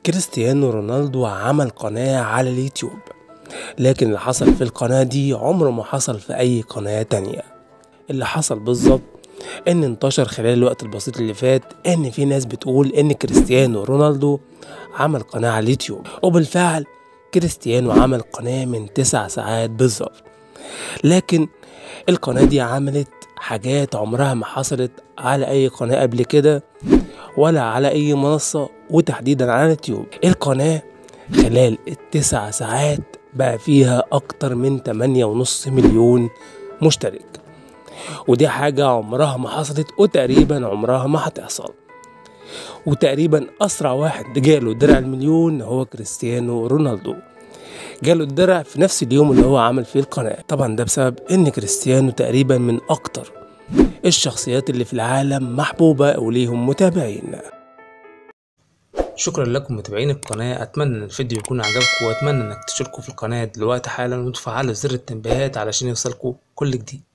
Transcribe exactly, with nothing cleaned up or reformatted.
كريستيانو رونالدو عمل قناة على اليوتيوب، لكن اللي حصل في القناة دي عمره ما حصل في أي قناة تانية. اللي حصل بالظبط إن انتشر خلال الوقت البسيط اللي فات إن في ناس بتقول إن كريستيانو رونالدو عمل قناة على اليوتيوب، وبالفعل كريستيانو عمل قناة من تسع ساعات بالظبط. لكن القناة دي عملت حاجات عمرها ما حصلت على أي قناة قبل كده ولا على أي منصة، وتحديدا على اليوتيوب. القناة خلال التسع ساعات بقى فيها أكتر من تمانية ونص مليون مشترك، ودي حاجة عمرها ما حصلت وتقريبا عمرها ما هتحصل. وتقريبا أسرع واحد جاله درع المليون هو كريستيانو رونالدو، جاله الدرع في نفس اليوم اللي هو عمل فيه القناة. طبعا ده بسبب إن كريستيانو تقريبا من أكتر الشخصيات اللي في العالم محبوبة وليهم متابعين. شكرا لكم متابعين القناة، اتمنى ان الفيديو يكون عجبكم، واتمنى انك تشتركوا في القناة دلوقتي حالا وتفعلوا زر التنبيهات علشان يوصلكوا كل جديد.